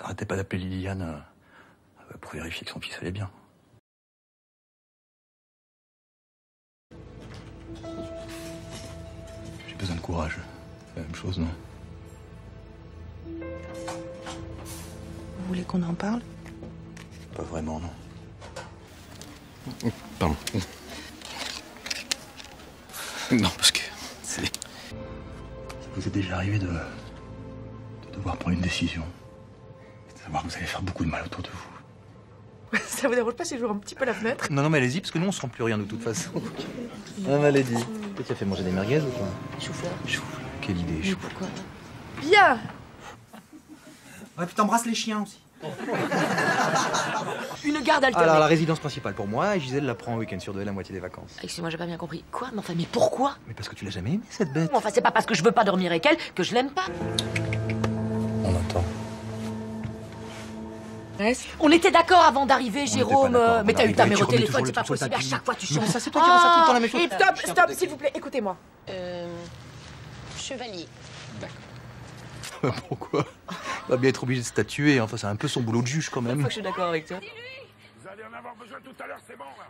Arrêtez pas d'appeler Liliane pour vérifier que son fils allait bien. J'ai besoin de courage. C'est la même chose, non? Vous voulez qu'on en parle? Pas vraiment, non. Pardon. Non, parce que c'est... Ça vous est déjà arrivé de devoir prendre une décision, de savoir que vous allez faire beaucoup de mal autour de vous. Ça vous dérange pas si j'ouvre un petit peu la fenêtre? Non, mais allez-y, parce que nous, on sent plus rien de toute façon. Non, mais allez-y. Tu as fait manger des merguez ou quoi? Chou-fleur. Chou-fleur. Quelle idée, Mais chou-fleur. pourquoi? Bien. Ouais, puis t'embrasses les chiens aussi. Une garde alternée. Alors, la résidence principale pour moi, et Gisèle la prend un week-end sur deux la moitié des vacances. Excuse-moi, j'ai pas bien compris. Quoi? Mais enfin, mais pourquoi? Mais parce que tu l'as jamais aimée, cette bête. Enfin, c'est pas parce que je veux pas dormir avec elle que je l'aime pas. On attend. On était d'accord avant d'arriver, n'était Jérôme. pas d'accord. Mais t'as eu ta mère au Tu remets téléphone, toujours c'est pas le truc sur le possible. À tapis. chaque fois, tu Mais changes. ça, c'est toi qui refais tout le temps la même chose. Et stop, s'il vous plaît, écoutez-moi. Chevalier. Pourquoi? Il va bien être obligé de statuer. Enfin, c'est un peu son boulot de juge, quand même. Faut que je suis d'accord avec toi. Vous allez en avoir besoin tout à l'heure, c'est bon, là.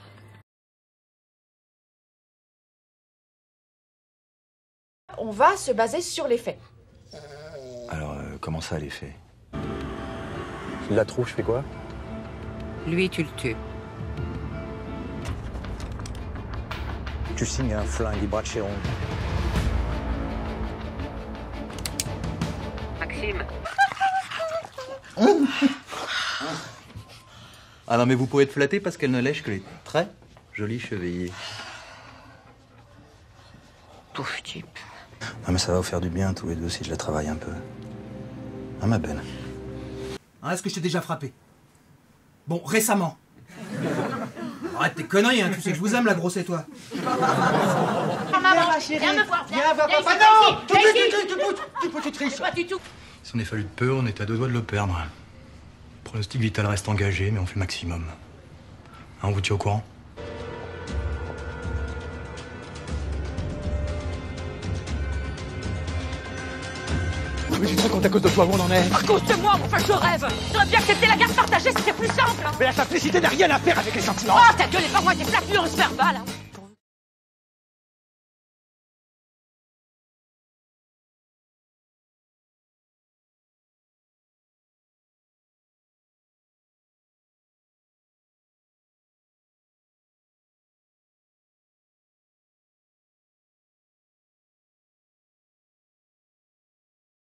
On va se baser sur les faits. Alors, comment ça, les faits? Je la trouve, je fais quoi? Lui, tu le tues. Tu signes un flingue, il bras de Chéron. Maxime. Ah non, mais vous pouvez être flatté parce qu'elle ne lèche que les très jolis chevaliers. Pauvre type. Non, mais ça va vous faire du bien, tous les deux, si je la travaille un peu. Hein, ma belle? Hein, est-ce que je t'ai déjà frappé? Bon, récemment. Arrête tes conneries, hein. Tu sais que je vous aime, la grosse et toi. Maman, viens me voir, viens. Viens, Viens papa, ici, non! viens ici. Tu peux, tu triches. Pas du tout. Si on est fallu de peu, on était à 2 doigts de le perdre. Le pronostic vital reste engagé, mais on fait le maximum. Hein, on vous tient au courant? Mais tu te rends compte à cause de toi où on en est? À cause de moi, enfin, je rêve. J'aurais bien accepté la garde partagée, c'était plus simple. Mais la simplicité n'a rien à faire avec les sentiments! Oh, ta gueule est pas moi, t'es flatulence verbale.